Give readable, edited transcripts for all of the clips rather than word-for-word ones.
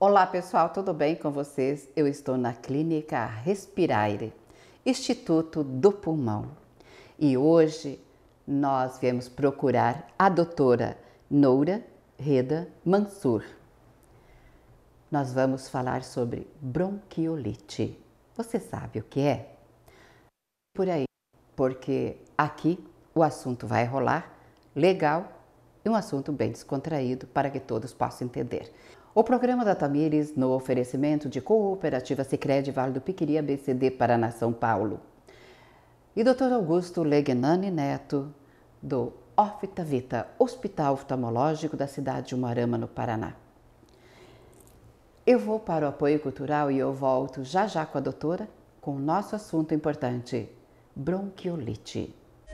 Olá pessoal, tudo bem com vocês? Eu estou na Clínica Respiraire, Instituto do Pulmão. E hoje nós viemos procurar a doutora Noura Reda Mansur. Nós vamos falar sobre bronquiolite. Você sabe o que é? Por aí, porque aqui o assunto vai rolar legal e um assunto bem descontraído para que todos possam entender. O programa da Tamires no oferecimento de Cooperativa Sicredi Vale do Piquiri ABCD Paraná São Paulo e Dr. Augusto Legnani Neto do Oftavita, Hospital Oftalmológico da cidade de Umuarama, no Paraná. Eu vou para o apoio cultural e eu volto já já com a doutora com o nosso assunto importante, bronquiolite.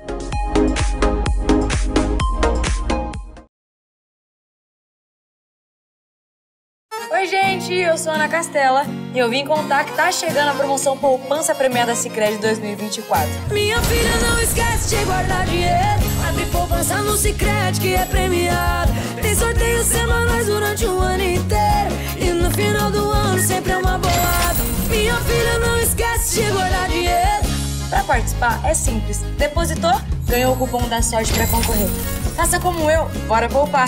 Oi gente, eu sou a Ana Castela e eu vim contar que tá chegando a promoção Poupança Premiada Sicredi 2024. Minha filha, não esquece de guardar dinheiro. Abre poupança no Sicredi que é premiado. Tem sorteios semanais durante o ano inteiro e no final do ano sempre é uma bolada. Minha filha, não esquece de guardar dinheiro. Pra participar é simples. Depositou, ganhou o cupom da sorte pra concorrer. Faça como eu, bora poupar!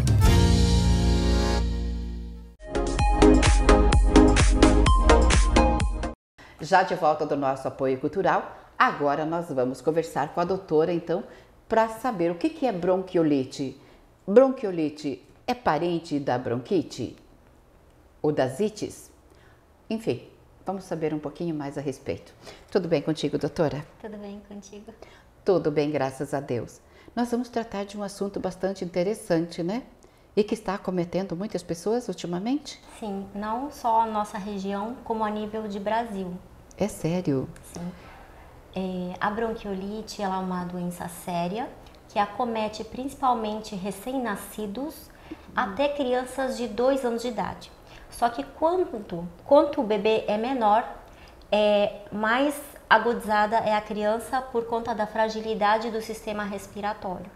Já de volta do nosso apoio cultural, agora nós vamos conversar com a doutora, então, para saber o que é bronquiolite. Bronquiolite é parente da bronquite? Ou das ites? Enfim, vamos saber um pouquinho mais a respeito. Tudo bem contigo, doutora? Tudo bem contigo? Tudo bem, graças a Deus. Nós vamos tratar de um assunto bastante interessante, né? E que está acometendo muitas pessoas ultimamente? Sim, não só a nossa região, como a nível de Brasil. É sério? Sim. A bronquiolite ela é uma doença séria que acomete principalmente recém-nascidos até crianças de 2 anos de idade. Só que quanto o bebê é menor, mais agudizada é a criança por conta da fragilidade do sistema respiratório.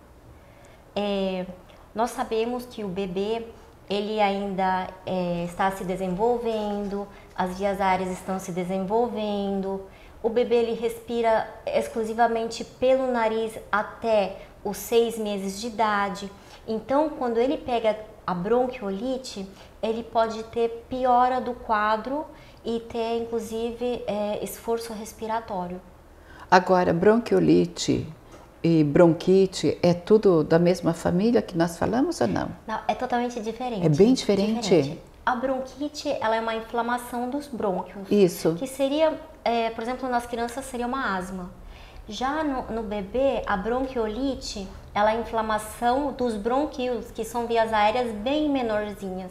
Nós sabemos que o bebê ele ainda está se desenvolvendo, as vias aéreas estão se desenvolvendo, o bebê ele respira exclusivamente pelo nariz até os 6 meses de idade. Então, quando ele pega a bronquiolite, ele pode ter piora do quadro e ter inclusive esforço respiratório. Agora, bronquiolite e bronquite é tudo da mesma família que nós falamos ou não? Não, é totalmente diferente. É bem diferente? A bronquite, ela é uma inflamação dos brônquios. Isso. Que seria, por exemplo, nas crianças seria uma asma. Já no bebê, a bronquiolite, ela é a inflamação dos brônquios, que são vias aéreas bem menorzinhas.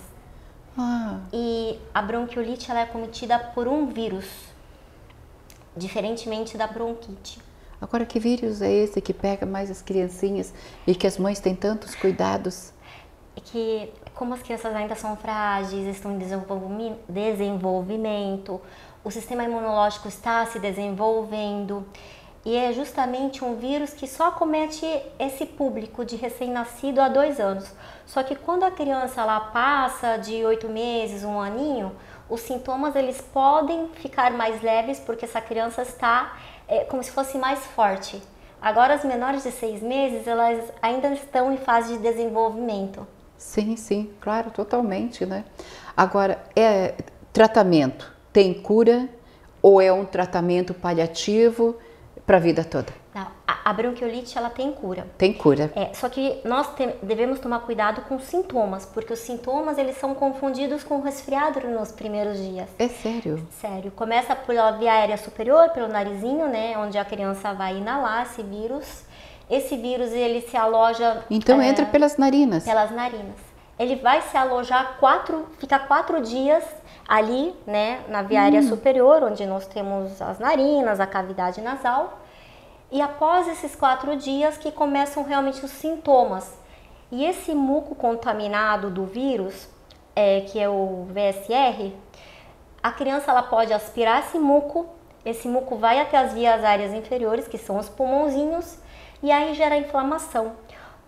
E a bronquiolite, ela é cometida por um vírus, diferentemente da bronquite. Agora, que vírus é esse que pega mais as criancinhas e que as mães têm tantos cuidados? É que, como as crianças ainda são frágeis, estão em desenvolvimento, o sistema imunológico está se desenvolvendo e é justamente um vírus que só acomete esse público de recém-nascido há 2 anos. Só que quando a criança ela passa de 8 meses, 1 aninho, os sintomas eles podem ficar mais leves porque essa criança está como se fosse mais forte. Agora as menores de 6 meses, elas ainda estão em fase de desenvolvimento. Sim, sim, claro, totalmente, né? Agora, tratamento tem cura ou é um tratamento paliativo para a vida toda? Não, a bronquiolite ela tem cura. Tem cura. Só que nós devemos tomar cuidado com os sintomas, porque os sintomas eles são confundidos com o resfriado nos primeiros dias. É sério? Sério. Começa pela via aérea superior, pelo narizinho, né, onde a criança vai inalar esse vírus. Esse vírus ele se aloja... Então entra pelas narinas? Pelas narinas. Ele vai se alojar fica 4 dias ali, né, na via aérea superior, onde nós temos as narinas, a cavidade nasal. E após esses 4 dias que começam realmente os sintomas. E esse muco contaminado do vírus, que é o VSR, a criança ela pode aspirar esse muco vai até as vias aéreas inferiores, que são os pulmãozinhos, e aí gera inflamação.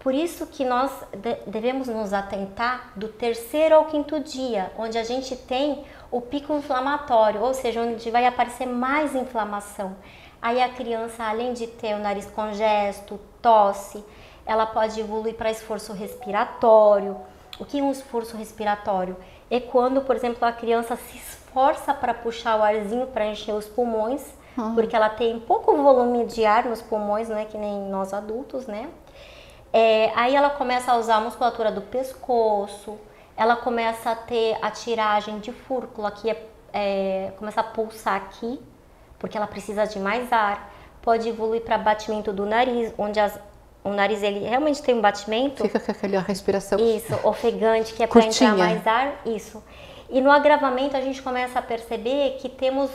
Por isso que nós devemos nos atentar do 3º ao 5º dia, onde a gente tem o pico inflamatório, ou seja, onde vai aparecer mais inflamação. Aí a criança, além de ter o nariz congesto, tosse, ela pode evoluir para esforço respiratório. O que é um esforço respiratório? É quando, por exemplo, a criança se esforça para puxar o arzinho para encher os pulmões, porque ela tem pouco volume de ar nos pulmões, né, que nem nós adultos, né? Aí ela começa a usar a musculatura do pescoço, ela começa a ter a tiragem de fúrcula, que começa a pulsar aqui, porque ela precisa de mais ar. Pode evoluir para batimento do nariz, onde o nariz ele realmente tem um batimento. Fica com aquela respiração. Isso, ofegante, que é para entrar mais ar. Isso. E no agravamento a gente começa a perceber que temos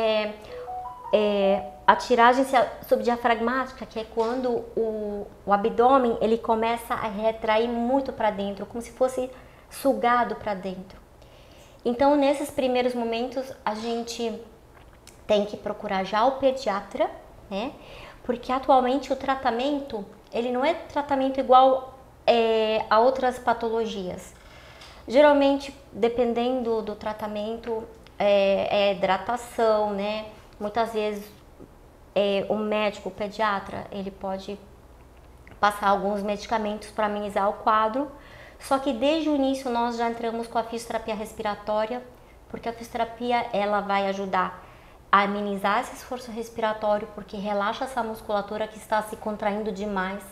a tiragem subdiafragmática, que é quando o abdômen ele começa a retrair muito para dentro, como se fosse sugado para dentro. Então, nesses primeiros momentos, a gente tem que procurar já o pediatra, né? Porque atualmente o tratamento, ele não é tratamento igual a outras patologias. Geralmente, dependendo do tratamento, é hidratação, né? Muitas vezes o médico, o pediatra, ele pode passar alguns medicamentos para amenizar o quadro. Só que desde o início nós já entramos com a fisioterapia respiratória, porque a fisioterapia ela vai ajudar a amenizar esse esforço respiratório, porque relaxa essa musculatura que está se contraindo demais,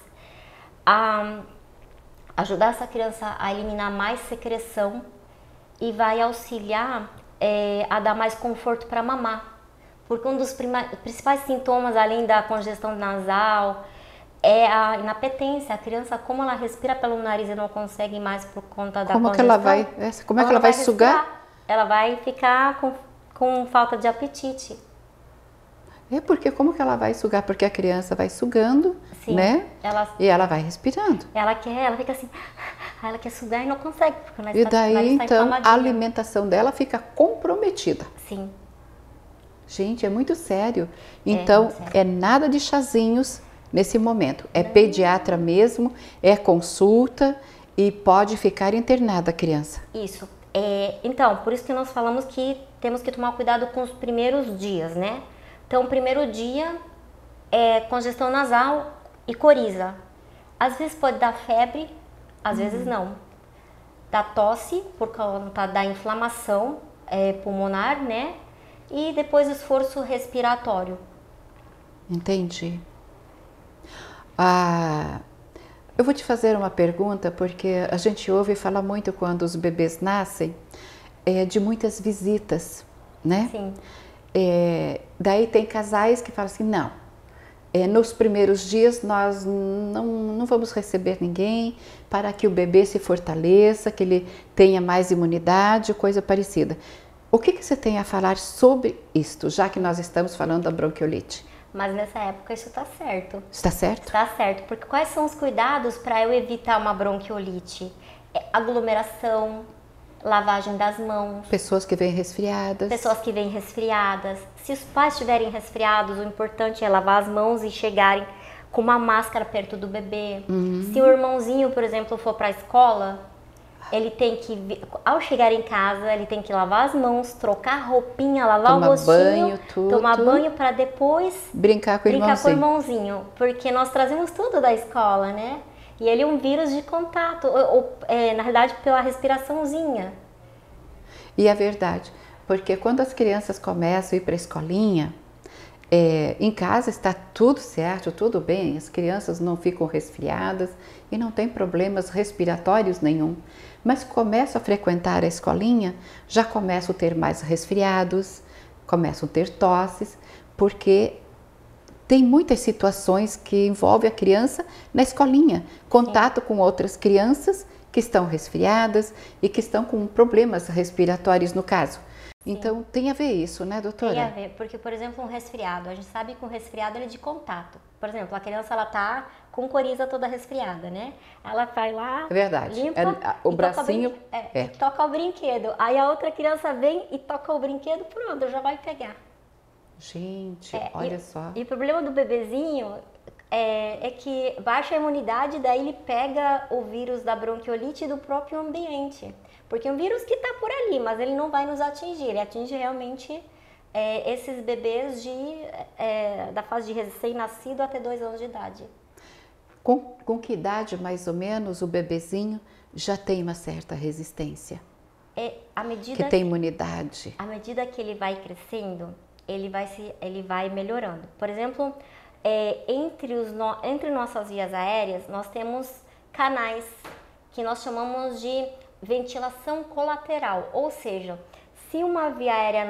a ajudar essa criança a eliminar mais secreção e vai auxiliar a dar mais conforto para mamar. Porque um dos principais sintomas, além da congestão nasal, é a inapetência. A criança, como ela respira pelo nariz e não consegue mais por conta da congestão. Como é que ela vai sugar? Ela vai ficar com falta de apetite. Porque como que ela vai sugar? Porque a criança vai sugando, sim, né? E ela vai respirando. Ela fica assim, ela quer sugar e não consegue. Porque e daí, então, a alimentação dela fica comprometida. Sim. Gente, é muito sério. Então, é nada de chazinhos nesse momento. É pediatra mesmo, é consulta e pode ficar internada a criança. Isso. Então, por isso que nós falamos que temos que tomar cuidado com os primeiros dias, né? Então, o primeiro dia é congestão nasal e coriza. Às vezes pode dar febre, às vezes não. Dá tosse por conta da inflamação pulmonar, né? E depois o esforço respiratório. Entendi. Eu vou te fazer uma pergunta, porque a gente ouve falar muito quando os bebês nascem, de muitas visitas, né? Sim. Daí tem casais que falam assim, não, nos primeiros dias nós não vamos receber ninguém para que o bebê se fortaleça, que ele tenha mais imunidade, coisa parecida. O que você tem a falar sobre isto, já que nós estamos falando da bronquiolite? Mas nessa época isso está certo. Está certo? Está certo, porque quais são os cuidados para eu evitar uma bronquiolite? Aglomeração, lavagem das mãos. Pessoas que vêm resfriadas. Pessoas que vêm resfriadas. Se os pais estiverem resfriados, o importante é lavar as mãos e chegarem com uma máscara perto do bebê. Se o irmãozinho, por exemplo, for para a escola, ele tem que, ao chegar em casa, ele tem que lavar as mãos, trocar a roupinha, lavar o rostinho, tomar banho para depois brincar com o irmãozinho. Porque nós trazemos tudo da escola, né? E ele é um vírus de contato, na realidade pela respiraçãozinha. E é verdade, porque quando as crianças começam a ir para a escolinha, em casa está tudo certo, tudo bem, as crianças não ficam resfriadas e não tem problemas respiratórios nenhum. Mas começam a frequentar a escolinha, já começam a ter mais resfriados, começam a ter tosses, porque tem muitas situações que envolvem a criança na escolinha, contato com outras crianças que estão resfriadas e que estão com problemas respiratórios no caso. Então, tem a ver isso, né, doutora? Tem a ver, porque, por exemplo, um resfriado, a gente sabe que um resfriado ele é de contato. Por exemplo, a criança, ela tá com coriza toda resfriada, né? Ela vai lá, limpa, o bracinho... toca o brinquedo. Aí a outra criança vem e toca o brinquedo, pronto, já vai pegar. Gente, olha só. E o problema do bebezinho, É que baixa a imunidade, daí ele pega o vírus da bronquiolite do próprio ambiente. Porque é um vírus que está por ali, mas ele não vai nos atingir. Ele atinge realmente esses bebês da fase de recém-nascido até 2 anos de idade. Com que idade, mais ou menos, o bebezinho já tem uma certa resistência? Que tem imunidade? À medida que ele vai crescendo, ele vai melhorando. Por exemplo, entre nossas vias aéreas, nós temos canais que nós chamamos de ventilação colateral. Ou seja, se uma via aérea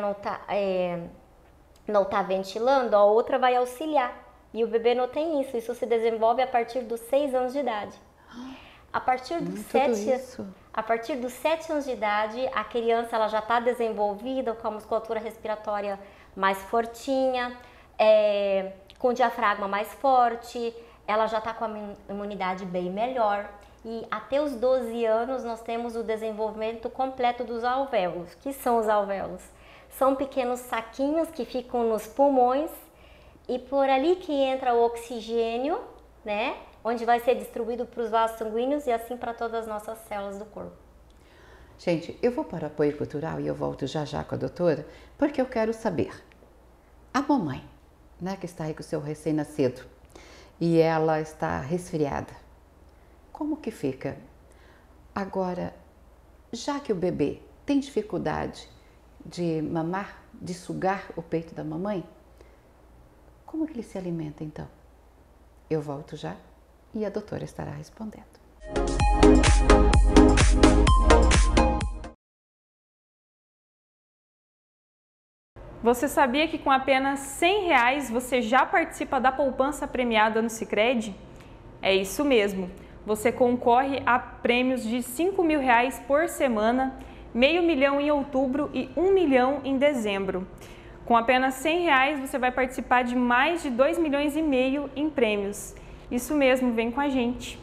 não tá ventilando, a outra vai auxiliar. E o bebê não tem isso. Isso se desenvolve a partir dos 6 anos de idade. A partir dos 7 anos de idade, a criança ela já está desenvolvida com a musculatura respiratória mais fortinha, com o diafragma mais forte, ela já está com a imunidade bem melhor. E até os 12 anos nós temos o desenvolvimento completo dos alvéolos. O que são os alvéolos? São pequenos saquinhos que ficam nos pulmões e por ali que entra o oxigênio, né? Onde vai ser distribuído para os vasos sanguíneos e assim para todas as nossas células do corpo. Gente, eu vou para o apoio cultural e eu volto já já com a doutora, porque eu quero saber. A mamãe, né, que está aí com o seu recém-nascido e ela está resfriada, como que fica? Agora, já que o bebê tem dificuldade de mamar, de sugar o peito da mamãe, como que ele se alimenta então? Eu volto já e a doutora estará respondendo. Você sabia que com apenas R$100 você já participa da poupança premiada no Sicredi? É isso mesmo, você concorre a prêmios de R$5.000 por semana, R$500 mil em outubro e R$1 milhão em dezembro. Com apenas R$100 você vai participar de mais de R$2,5 milhões em prêmios. Isso mesmo, vem com a gente!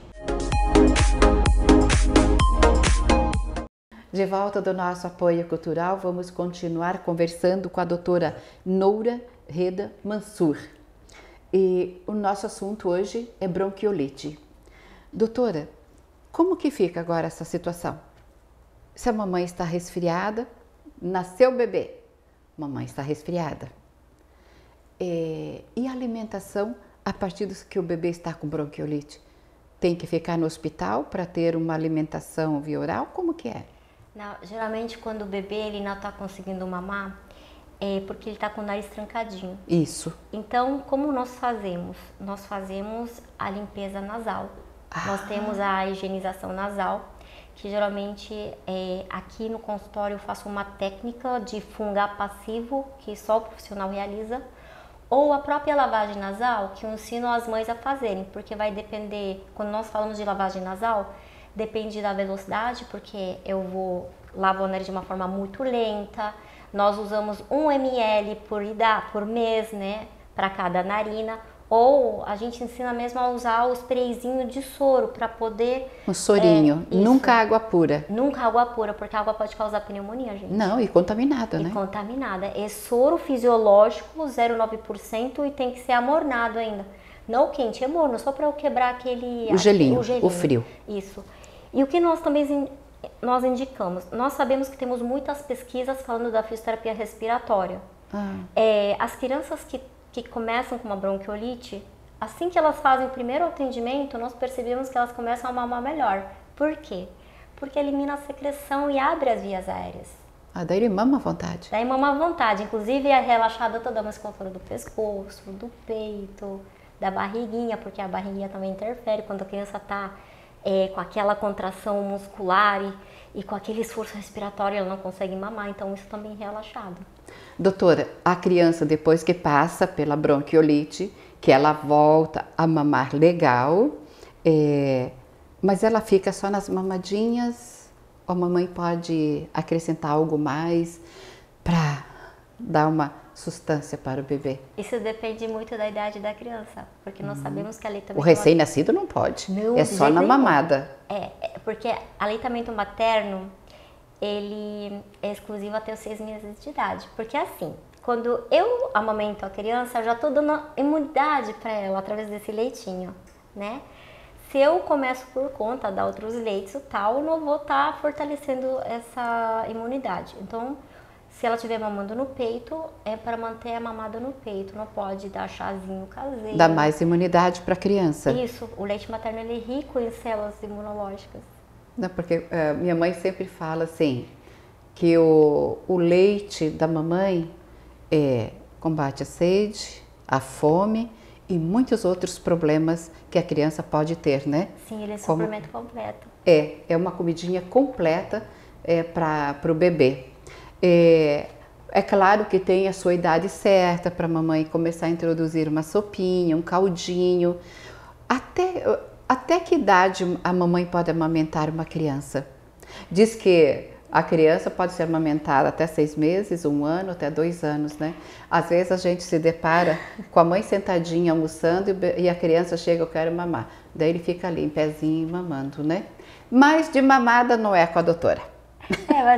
De volta do nosso apoio cultural, vamos continuar conversando com a doutora Noura Reda Mansur. E o nosso assunto hoje é bronquiolite. Doutora, como que fica agora essa situação? Se a mamãe está resfriada, nasceu o bebê, mamãe está resfriada. E a alimentação, a partir que o bebê está com bronquiolite? Tem que ficar no hospital para ter uma alimentação via oral? Como que é? Não, geralmente quando o bebê ele não está conseguindo mamar, é porque ele está com o nariz trancadinho. Isso. Então, como nós fazemos? Nós fazemos a limpeza nasal. Nós temos a higienização nasal, que geralmente aqui no consultório eu faço uma técnica de fungar passivo, que só o profissional realiza, ou a própria lavagem nasal, que eu ensino as mães a fazerem, porque vai depender, quando nós falamos de lavagem nasal, depende da velocidade, porque eu lavo o nariz de uma forma muito lenta. Nós usamos 1 ml por mês, né, para cada narina. Ou a gente ensina mesmo a usar o sprayzinho de soro para poder... Um sorinho, nunca água pura. Nunca água pura, porque a água pode causar pneumonia, gente. Não, e contaminada, né? E contaminada. É soro fisiológico, 0,9% e tem que ser amornado ainda. Não quente, é morno, só para eu quebrar aquele... O gelinho, o frio. Isso. E o que nós também indicamos? Nós sabemos que temos muitas pesquisas falando da fisioterapia respiratória. As crianças que começam com uma bronquiolite, assim que elas fazem o primeiro atendimento, nós percebemos que elas começam a mamar melhor. Por quê? Porque elimina a secreção e abre as vias aéreas. Daí ele mama à vontade. Daí mama à vontade. Inclusive é relaxada toda a musculatura do pescoço, do peito, da barriguinha, porque a barriguinha também interfere quando a criança está com aquela contração muscular e com aquele esforço respiratório, ela não consegue mamar, então isso também é relaxado. Doutora, a criança depois que passa pela bronquiolite, que ela volta a mamar legal, mas ela fica só nas mamadinhas, ou a mamãe pode acrescentar algo mais para dar uma sustância para o bebê? Isso depende muito da idade da criança, porque nós sabemos que aleitamento... O recém-nascido não pode, é só na mamada. Porque aleitamento materno, ele é exclusivo até os 6 meses de idade. Porque assim, quando eu amamento a criança, eu já estou dando imunidade para ela através desse leitinho, né? Se eu começo por conta de dar outros leites e tal, eu não vou estar fortalecendo essa imunidade. Então, se ela estiver mamando no peito, é para manter a mamada no peito, não pode dar chazinho caseiro. Dá mais imunidade para a criança. Isso, o leite materno ele é rico em células imunológicas. Não, porque minha mãe sempre fala assim, que o leite da mamãe combate a sede, a fome e muitos outros problemas que a criança pode ter, né? Sim, ele é suplemento completo. É uma comidinha completa para o bebê. É claro que tem a sua idade certa para a mamãe começar a introduzir uma sopinha, um caldinho. Até que idade a mamãe pode amamentar uma criança? Diz que a criança pode ser amamentada até 6 meses, 1 ano, até 2 anos, né? Às vezes a gente se depara com a mãe sentadinha almoçando e a criança chega, eu quero mamar. Daí ele fica ali em pezinho mamando, né? Mas de mamada não é com a doutora. Mas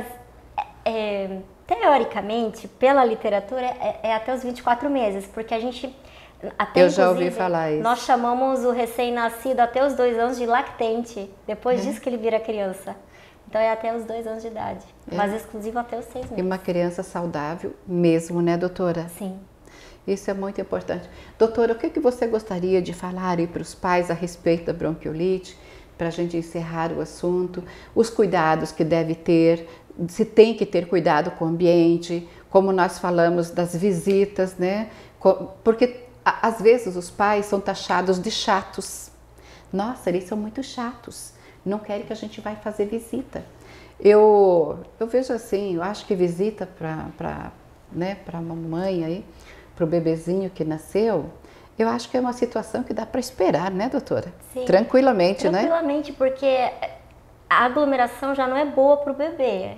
teoricamente, pela literatura, é até os 24 meses, porque a gente... Até, eu já ouvi falar isso. Nós chamamos o recém-nascido até os 2 anos de lactente, depois disso que ele vira criança. Então é até os 2 anos de idade, mas exclusivo até os 6 meses. E uma criança saudável mesmo, né, doutora? Sim. Isso é muito importante. Doutora, o que você gostaria de falar aí para os pais a respeito da bronquiolite, para a gente encerrar o assunto, os cuidados que deve ter, se tem que ter cuidado com o ambiente, como nós falamos das visitas, né? Porque às vezes os pais são taxados de chatos. Nossa, eles são muito chatos, não querem que a gente vá fazer visita. Eu vejo assim, eu acho que visita para a mamãe aí, para o bebezinho que nasceu, eu acho que é uma situação que dá para esperar, né, doutora? Sim. Tranquilamente, né? Tranquilamente, porque a aglomeração já não é boa para o bebê.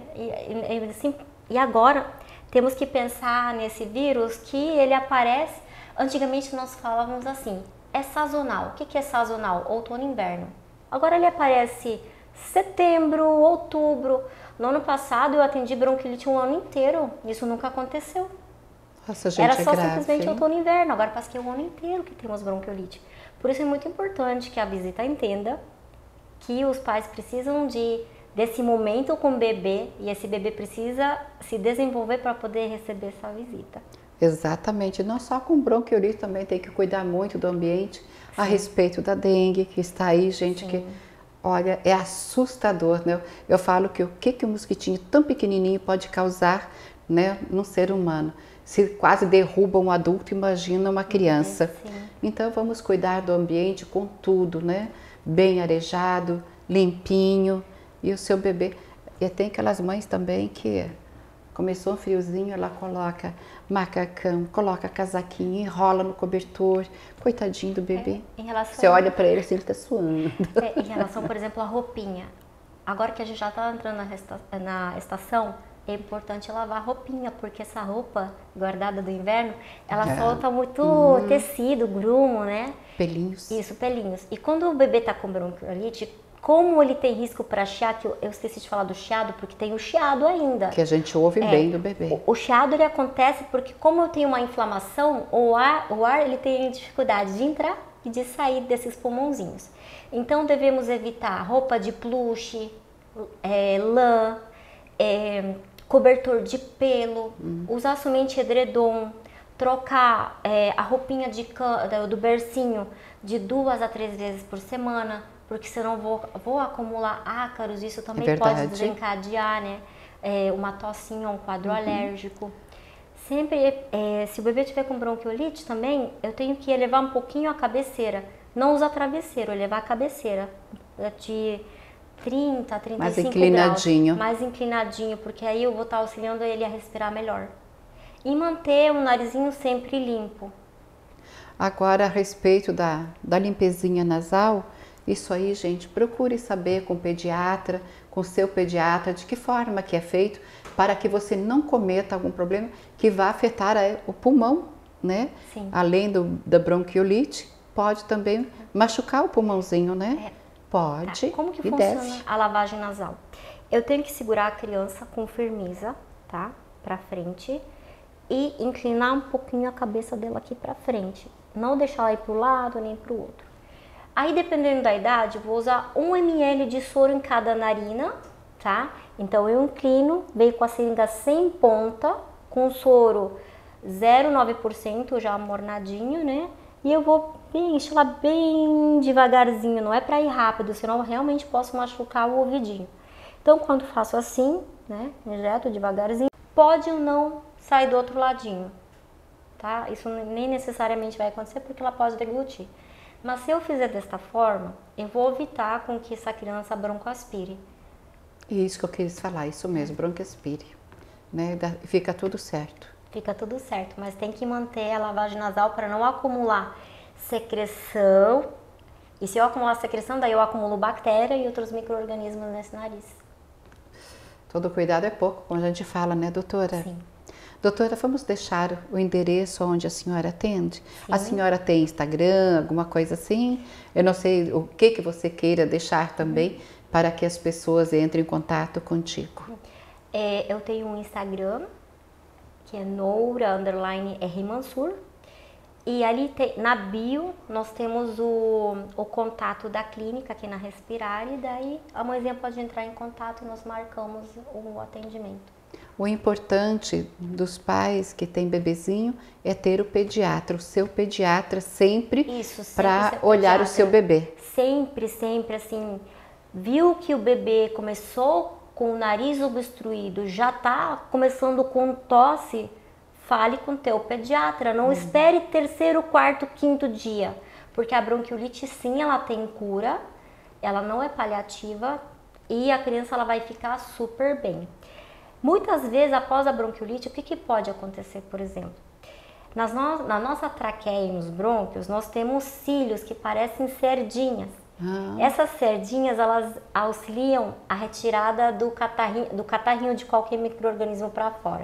E agora temos que pensar nesse vírus que ele aparece. Antigamente nós falávamos assim, é sazonal. O que é sazonal? Outono e inverno. Agora ele aparece setembro, outubro. No ano passado eu atendi bronquiolite um ano inteiro. Isso nunca aconteceu. Nossa, gente, era só grave, simplesmente hein? outono e inverno. Agora parece que é o ano inteiro que temos bronquiolite. Por isso é muito importante que a visita entenda que os pais precisam desse momento com o bebê e esse bebê precisa se desenvolver para poder receber essa visita. Exatamente, não só com bronquiolite, também tem que cuidar muito do ambiente. Sim. A respeito da dengue, que está aí, gente. Sim. Que, olha, é assustador, né? Eu falo que o que um mosquitinho tão pequenininho pode causar, né, num ser humano. Se quase derruba um adulto, imagina uma criança. Sim. Então vamos cuidar do ambiente com tudo, né? Bem arejado, limpinho. E o seu bebê, e tem aquelas mães também que começou um friozinho, ela coloca macacão, coloca casaquinho, enrola no cobertor, coitadinho do bebê. Você olha para ele assim, ele está suando. Em relação, por exemplo, à roupinha. Agora que a gente já está entrando na estação, é importante lavar a roupinha, porque essa roupa guardada do inverno, ela solta muito tecido, grumo, né? Pelinhos. Isso, pelinhos. E quando o bebê está com bronquiolite, como ele tem risco para chiar, que eu esqueci de falar do chiado, porque tem o chiado ainda. Que a gente ouve bem do bebê. O chiado ele acontece porque como eu tenho uma inflamação, o ar ele tem dificuldade de entrar e de sair desses pulmãozinhos. Então devemos evitar roupa de plush, lã, cobertor de pelo, usar somente edredom, trocar a roupinha do bercinho de 2 a 3 vezes por semana, porque senão vou acumular ácaros, isso também pode desencadear, né, uma tossinha, um quadro alérgico. Sempre, se o bebê tiver com bronquiolite também, eu tenho que elevar um pouquinho a cabeceira, não usar travesseiro, elevar a cabeceira de 30 a 35 mais inclinadinho. graus, mais inclinadinho, porque aí eu vou estar auxiliando ele a respirar melhor. E manter o narizinho sempre limpo. Agora, a respeito da limpezinha nasal, isso aí, gente, procure saber com o pediatra, com o seu pediatra, de que forma que é feito, para que você não cometa algum problema que vá afetar o pulmão, né? Sim. Além da bronquiolite, pode também machucar o pulmãozinho, né? Pode. Tá. Como que funciona a lavagem nasal? Eu tenho que segurar a criança com firmeza, tá? Pra frente. e inclinar um pouquinho a cabeça dela aqui pra frente. Não deixar ela ir pro lado nem pro outro. Aí, dependendo da idade, eu vou usar 1 ml de soro em cada narina, tá? Então, eu inclino, venho com a seringa sem ponta, com soro 0,9% já amornadinho, né? E eu vou encher ela bem devagarzinho, não é pra ir rápido, senão eu realmente posso machucar o ouvidinho. Então, quando faço assim, né, injeto devagarzinho, pode ou não sair do outro ladinho, tá? Isso nem necessariamente vai acontecer porque ela pode deglutir. Mas se eu fizer desta forma, eu vou evitar com que essa criança broncoaspire. Isso que eu quis falar, isso mesmo, broncoaspire, né? Fica tudo certo. Fica tudo certo, mas tem que manter a lavagem nasal para não acumular secreção. E se eu acumular secreção, daí eu acumulo bactéria e outros micro-organismos nesse nariz. Todo cuidado é pouco, como a gente fala, né, doutora? Sim. Doutora, vamos deixar o endereço onde a senhora atende? Sim. A senhora tem Instagram, alguma coisa assim? Eu não sei o que você queira deixar também para que as pessoas entrem em contato contigo. Eu tenho um Instagram, que é Noura_R Mansur. E ali na bio nós temos o contato da clínica aqui na Respirare, e daí a mãezinha pode entrar em contato e nós marcamos o atendimento. O importante dos pais que têm bebezinho é ter o pediatra, o seu pediatra sempre para olhar o seu bebê. Sempre, sempre assim, viu que o bebê começou com o nariz obstruído, já está começando com tosse, fale com o teu pediatra, não espere terceiro, quarto, quinto dia, porque a bronquiolite sim, ela tem cura, ela não é paliativa e a criança ela vai ficar super bem. Muitas vezes após a bronquiolite, o que pode acontecer, por exemplo? Na nossa traqueia e nos brônquios, nós temos cílios que parecem sardinhas. Essas sardinhas, elas auxiliam a retirada do catarrinho de qualquer micro-organismo para fora.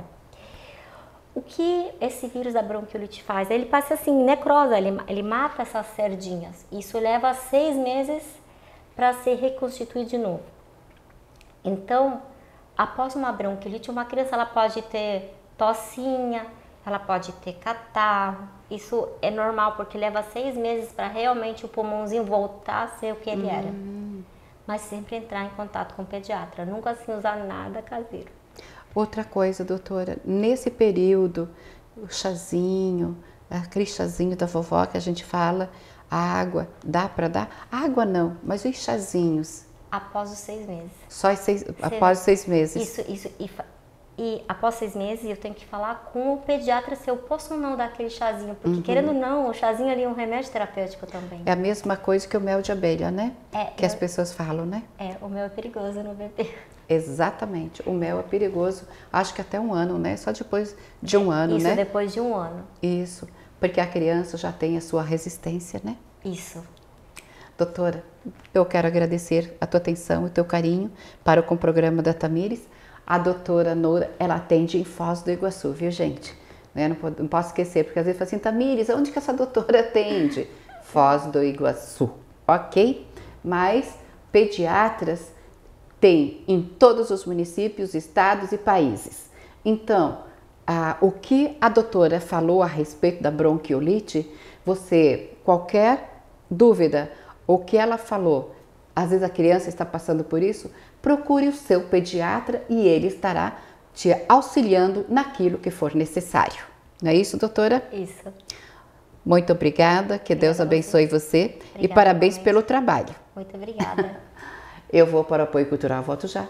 O que esse vírus da bronquiolite faz? Ele passa assim, necrosa, ele mata essas sardinhas. Isso leva 6 meses para ser reconstituído de novo. Então, após uma bronquiolite, uma criança ela pode ter tossinha, ela pode ter catarro. Isso é normal, porque leva 6 meses para realmente o pulmãozinho voltar a ser o que ele era. Mas sempre entrar em contato com o pediatra, nunca assim usar nada caseiro. Outra coisa, doutora, nesse período, o chazinho, aquele chazinho da vovó que a gente fala, a água, dá para dar? Água não, mas os chazinhos. Após os 6 meses. Só após os 6 meses. Isso. E após 6 meses eu tenho que falar com o pediatra se eu posso ou não dar aquele chazinho. Porque querendo ou não, o chazinho ali é um remédio terapêutico também. É a mesma coisa que o mel de abelha, né? Que as pessoas falam, né? O mel é perigoso no bebê. Exatamente, o mel é perigoso, acho que até 1 ano, né? Só depois de 1 ano, né? Isso, depois de 1 ano. Isso, porque a criança já tem a sua resistência, né? Isso. Doutora, eu quero agradecer a tua atenção e o teu carinho para com o programa da Tamires. A doutora Noura, ela atende em Foz do Iguaçu, viu, gente? Não posso esquecer, porque às vezes fala assim, Tamires, onde que essa doutora atende? Foz do Iguaçu, ok? Mas pediatras tem em todos os municípios, estados e países. Então, o que a doutora falou a respeito da bronquiolite, qualquer dúvida, o que ela falou, às vezes a criança está passando por isso, procure o seu pediatra e ele estará te auxiliando naquilo que for necessário. Não é isso, doutora? Isso. Muito obrigada, que Deus abençoe você e parabéns pelo trabalho. Muito obrigada. Eu vou para o apoio cultural, volto já.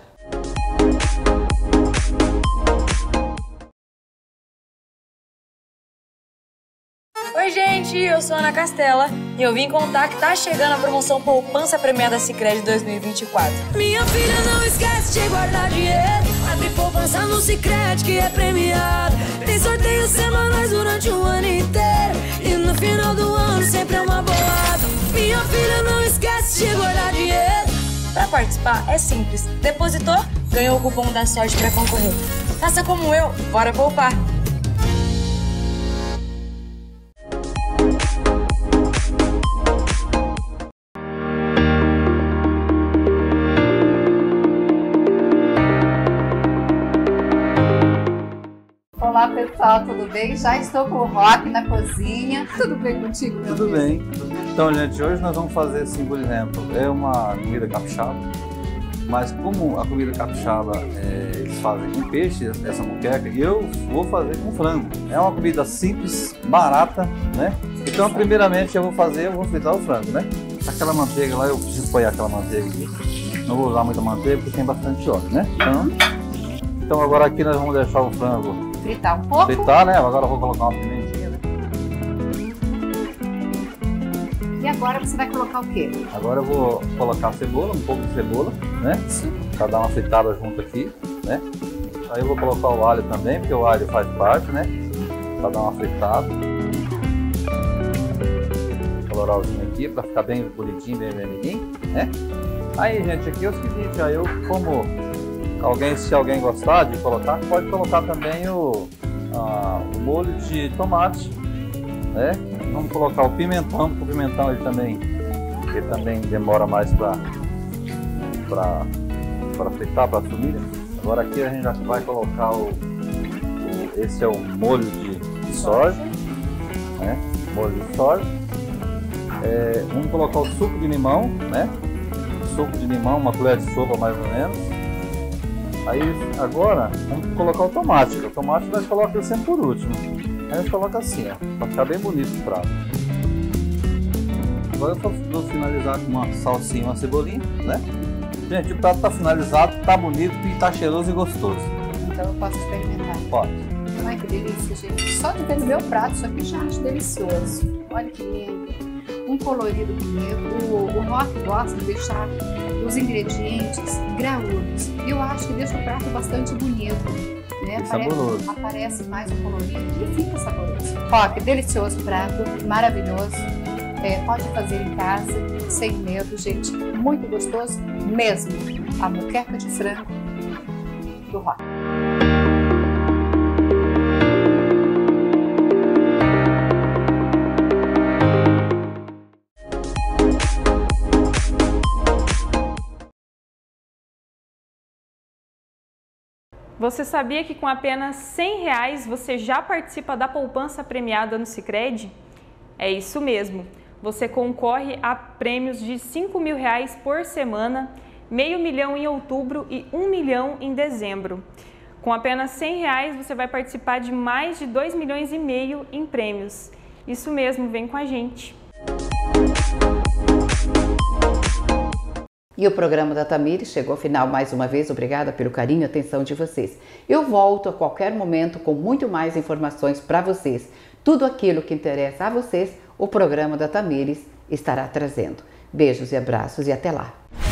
Oi gente, eu sou a Ana Castela e eu vim contar que tá chegando a promoção Poupança Premiada Sicredi 2024. Minha filha, não esquece de guardar dinheiro. Abre poupança no Sicredi que é premiado. Tem sorteios semanais durante o ano inteiro. E no final do ano sempre é uma bolada. Minha filha, não esquece de guardar dinheiro. Para participar é simples. Depositou, ganhou o cupom da sorte para concorrer. Faça como eu, bora poupar! Olá Olá pessoal, tudo bem? Já estou com o Roque na cozinha. Tudo bem contigo, meu Tudo filho? bem. Então, gente, hoje nós vamos fazer assim, por exemplo, é uma comida capixaba, mas como a comida capixaba eles fazem com peixe, essa moqueca, eu vou fazer com frango. É uma comida simples, barata, né? Então, primeiramente, eu vou fritar o frango, né? Aquela manteiga lá, eu preciso apoiar aquela manteiga aqui. Não vou usar muita manteiga porque tem bastante óleo, né? Então agora aqui nós vamos deixar o frango Fritar um pouco. fritar, né? Agora eu vou colocar uma pimentinha, né? E agora você vai colocar o quê? Agora eu vou colocar a cebola, um pouco de cebola, né? Pra dar uma fritada junto aqui, né? Aí eu vou colocar o alho também, porque o alho faz parte, né? Pra dar uma fritada. Colorauzinho aqui, pra ficar bem bonidinho, bem vermelhinho, né? Aí, gente, aqui é o seguinte, aí eu como se alguém gostar de colocar, pode colocar também o molho de tomate, né? Vamos colocar o pimentão, porque o pimentão ele também demora mais para fritar, para assumir. Agora aqui a gente já vai colocar esse é o molho de soja, né? Molho de soja. Vamos colocar o suco de limão, né? Suco de limão, uma colher de sopa mais ou menos. Aí agora vamos colocar o tomate. O tomate nós colocamos sempre por último. Aí a gente coloca assim, ó, para ficar bem bonito o prato. Agora eu vou finalizar com uma salsinha, uma cebolinha, né? Gente, o prato tá finalizado, tá bonito e tá cheiroso e gostoso. Então eu posso experimentar. Pode. Ai, que delícia, gente. Só de ver no meu prato, isso aqui já acho delicioso. Olha que lindo. Um colorido bonito. O Roque gosta de deixar os ingredientes graúdos. Eu acho que deixa o prato bastante bonito, né? Saboroso. Aparece mais o colorido e fica saboroso. Roque, delicioso prato, maravilhoso. Pode fazer em casa, sem medo, gente. Muito gostoso mesmo. A moqueca de frango do Roque. Você sabia que com apenas R$100 você já participa da poupança premiada no Sicredi? É isso mesmo. Você concorre a prêmios de R$5.000 por semana, R$500 mil em outubro e R$1 milhão em dezembro. Com apenas R$100 você vai participar de mais de R$2,5 milhões em prêmios. Isso mesmo, vem com a gente! E o programa da Tamires chegou ao final mais uma vez. Obrigada pelo carinho e atenção de vocês. Eu volto a qualquer momento com muito mais informações para vocês. Tudo aquilo que interessa a vocês, o programa da Tamires estará trazendo. Beijos e abraços e até lá!